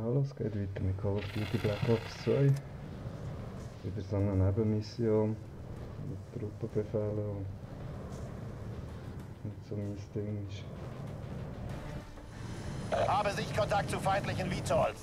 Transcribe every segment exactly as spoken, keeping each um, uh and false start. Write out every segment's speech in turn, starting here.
hallo, es geht weiter mit Call of Duty Black Ops zwei. Wieder so eine Nebenmission mit Truppenbefehlen und nicht so mein Ding ist. Habe Sichtkontakt zu feindlichen V TOLs.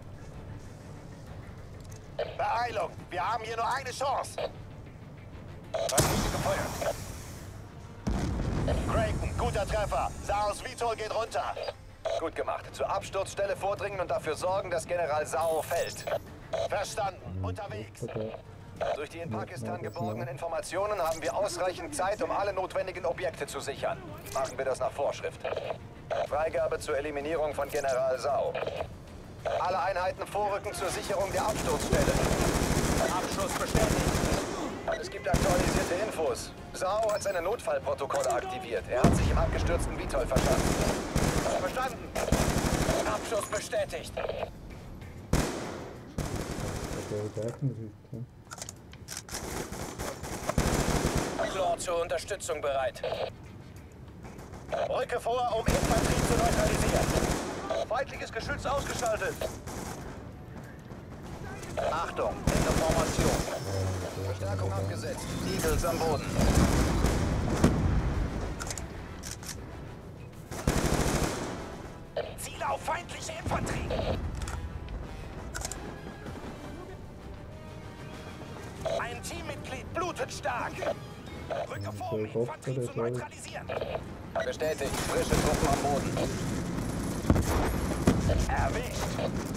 Beeilung, wir haben hier nur eine Chance. Rakete gefeuert. Creighton, guter Treffer. Saos V TOL geht runter. Gut gemacht. Zur Absturzstelle vordringen und dafür sorgen, dass General Sao fällt. Verstanden. Unterwegs. Durch die in Pakistan geborgenen Informationen haben wir ausreichend Zeit, um alle notwendigen Objekte zu sichern. Machen wir das nach Vorschrift. Freigabe zur Eliminierung von General Sao. Alle Einheiten vorrücken zur Sicherung der Absturzstelle. Abschuss bestätigt. Es gibt aktualisierte Infos. Sao hat seine Notfallprotokolle aktiviert. Er hat sich im abgestürzten V TOL verstanden. Verstanden. Abschuss bestätigt. Claw zur Unterstützung bereit. Rücke vor, um Infanterie zu neutralisieren. Feindliches Geschütz ausgeschaltet. Achtung, Information. Verstärkung abgesetzt. Eagles am Boden. Ziele auf feindliche Infanterie. Ein Teammitglied blutet stark. Rücke vor, um Infanterie zu neutralisieren. Bestätigt, frische Truppen am Boden. Erwischt.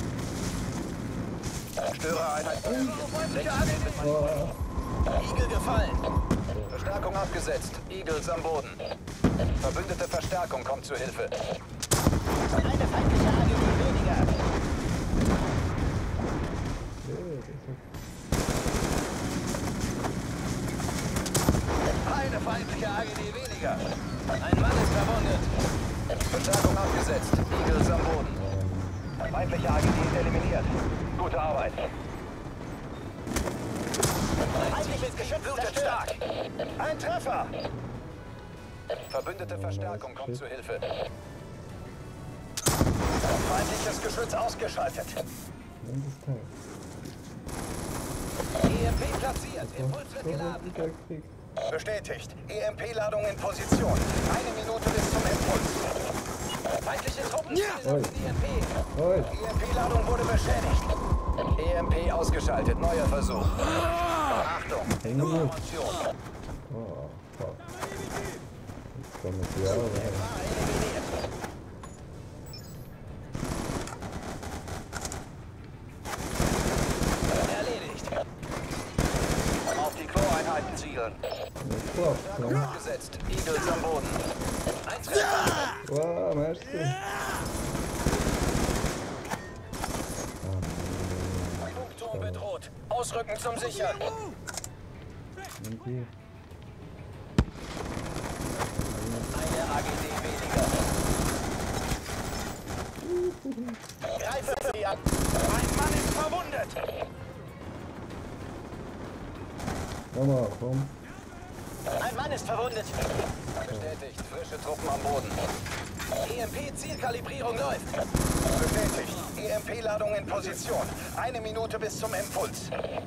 Störer-Einheit. Eagle gefallen. Verstärkung abgesetzt. Eagles am Boden. Verbündete Verstärkung kommt zu Hilfe. Eine feindliche A G D weniger. Eine feindliche A G D weniger. Ein Mann ist verwundet. Verstärkung abgesetzt. Eagles am Boden. Feindliche A G D eliminiert. Gute Arbeit. Feindliches Geschütz blutet stark. Ein Treffer. Verbündete Verstärkung kommt zu Hilfe. Feindliches Geschütz ausgeschaltet. E M P platziert. Impuls wird geladen. Bestätigt. E M P-Ladung in Position. Eine Minute bis zum Impuls. Feindliche Truppen zielen auf E M P. E M P-Ladung wurde beschädigt. E M P ausgeschaltet. Neuer Versuch. Achtung. Information. Oh, fuck. Jetzt kommen wir ja rein. Zielen. Ja. Abgesetzt. Eagles am Boden. Ein Treffer. Wow, merci. Funkturm bedroht. Ausrücken zum Sichern. Okay. Eine A G D weniger. Greife sie an. Ein Mann ist verwundet. Nochmal, komm. Ein Mann ist verwundet. Bestätigt. Frische Truppen am Boden. E M P-Zielkalibrierung läuft. Bestätigt. E M P-Ladung in Position. Eine Minute bis zum Impuls.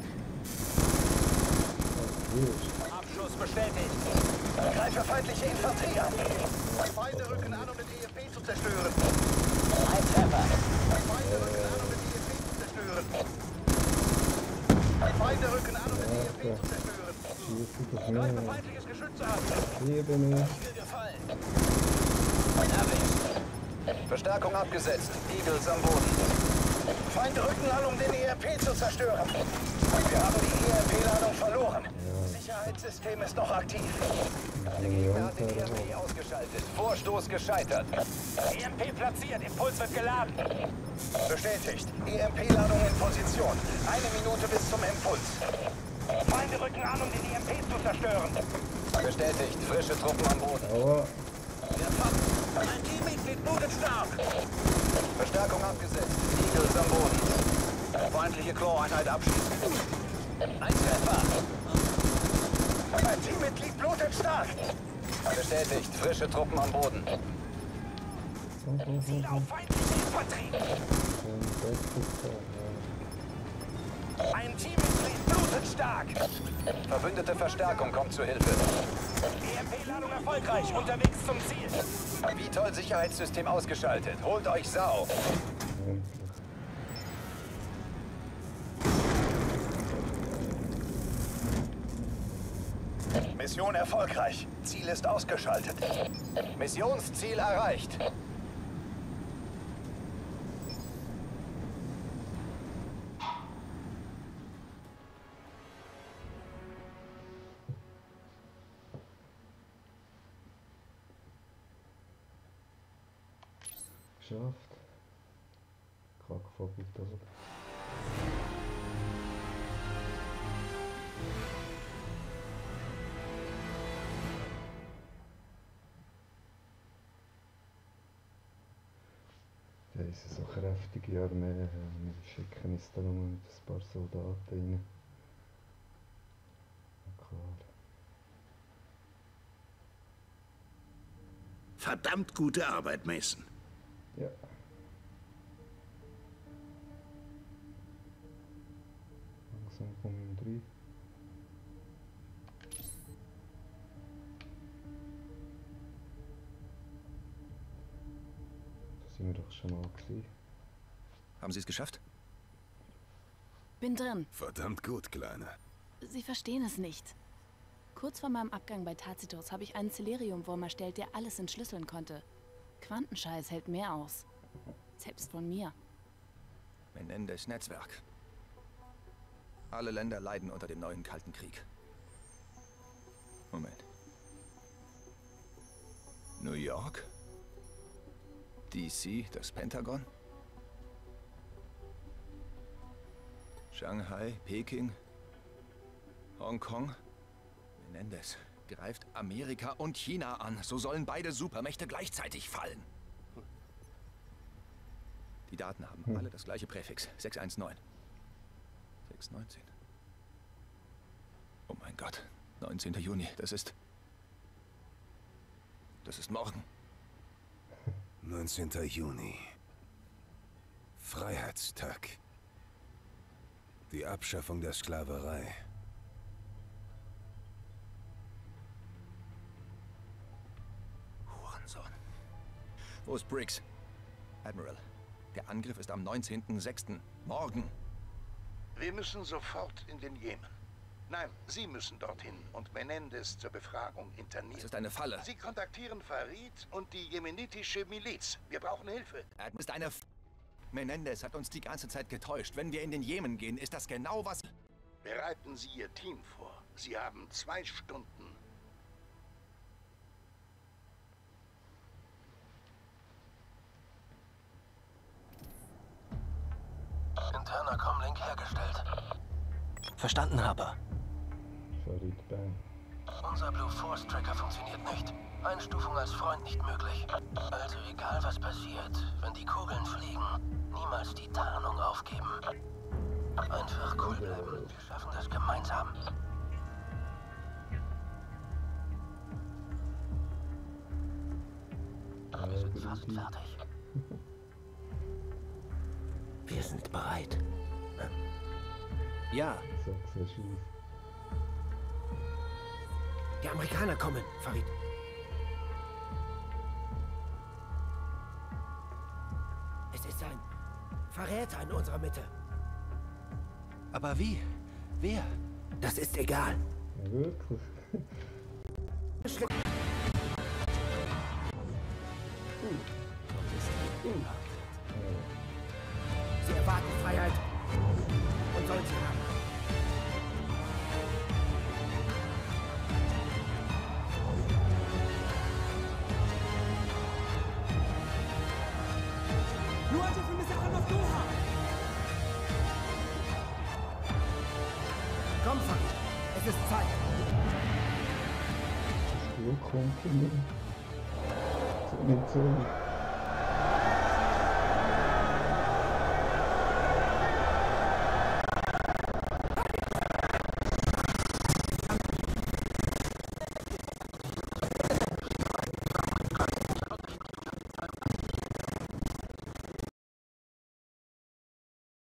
Abschuss bestätigt. Greife feindliche Infanterie an. Feinde rücken an, um den E M P zu zerstören. Ein Treffer. Feinde rücken an, um den E M P zu zerstören. Feinde rücken an, um den E M P zu zerstören. Greife feindliches Geschütz an. Hier bin ich. Eagle gefallen. Erwischt. Verstärkung abgesetzt. Eagles am Boden. Feinde rücken an, um den E M P zu zerstören. Wir haben die E M P-Ladung verloren. Ja. Sicherheitssystem ist noch aktiv. Der Gegner hat den E M P ausgeschaltet. Vorstoß gescheitert. E M P platziert. Impuls wird geladen. Bestätigt. E M P-Ladung in Position. Eine Minute bis zum Impuls. Feinde rücken an, um den E M P zu zerstören. Bestätigt. Frische Truppen am Boden. Aua. Ein Teammitglied blutet stark. Verstärkung abgesetzt. Eagles am Boden. Feindliche Claw-Einheit abschießen. Ein Treffer. Ein Teammitglied blutet stark. Bestätigt. Frische Truppen am Boden. Komm, komm, Ziel komm, auf komm. feindliche Infanterie! Ein Bestes, ja. Ein Teammitglied blutet stark! Verbündete Verstärkung kommt zur Hilfe. E M P-Ladung erfolgreich, unterwegs zum Ziel! Vitol Sicherheitssystem ausgeschaltet. Holt euch Sau. Endlich. Mission erfolgreich. Ziel ist ausgeschaltet. Missionsziel erreicht. Geschafft. Kackvogel tot. Ja, ist so kräftige Armee. Wir schicken uns da nur mit ein paar Soldaten rein. Na klar. Verdammt gute Arbeit, Mason. Ja. Langsam kommen wir rein. Da sind wir doch schon mal gewesen. Haben Sie es geschafft? Bin drin. Verdammt gut, Kleiner. Sie verstehen es nicht. Kurz vor meinem Abgang bei Tacitus habe ich einen Celerium-Wurm erstellt, der alles entschlüsseln konnte. Quantenscheiß hält mehr aus. Selbst von mir. Menendez Netzwerk. Alle Länder leiden unter dem neuen Kalten Krieg. Moment. New York? D C, das Pentagon? Shanghai, Peking, Hongkong? Menendez greift Amerika und China an. So sollen beide Supermächte gleichzeitig fallen. Die Daten haben Hm. alle das gleiche Präfix. sechs eins neun. sechs neunzehn. Oh mein Gott. neunzehnter Juni. Das ist... Das ist morgen. neunzehnter Juni. Freiheitstag. Die Abschaffung der Sklaverei. Hurensohn. Wo ist Briggs? Admiral, der Angriff ist am neunzehnten sechsten Morgen. Wir müssen sofort in den Jemen. Nein, Sie müssen dorthin und Menendez zur Befragung internieren. Es ist eine Falle. Sie kontaktieren Farid und die jemenitische Miliz. Wir brauchen Hilfe. Admiral ist eine... F Menendez hat uns die ganze Zeit getäuscht. Wenn wir in den Jemen gehen, ist das genau was... Bereiten Sie Ihr Team vor. Sie haben zwei Stunden. Interner Comlink hergestellt. Verstanden, Harper. Farid Bang. Unser Blue Force Tracker funktioniert nicht. Einstufung als Freund nicht möglich. Also egal was passiert, wenn die Kugeln fliegen, niemals die Tarnung aufgeben. Einfach cool bleiben. Wir schaffen das gemeinsam. Wir sind fast fertig. Wir sind bereit. Ja, So siehst du aus. die Amerikaner kommen, Farid. Es ist ein Verräter in unserer Mitte. Aber wie? Wer? Das ist egal. Ja, wirklich. Schritt. Sie erwarten Freiheit und sollen sie haben. Komm, Farid. Es ist Zeit. Das ist gut, kommt von mir. So nicht so.